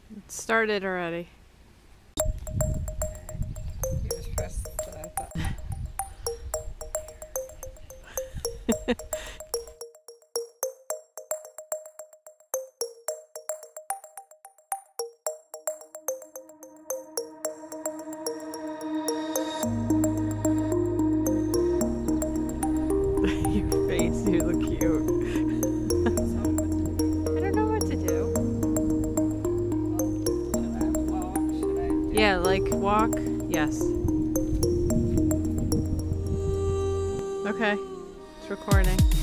It started already. You just press the button. Your face, you look cute. I don't know what to do. Well, should I walk? Should I do Yeah, like walk. Yes. Okay. It's recording.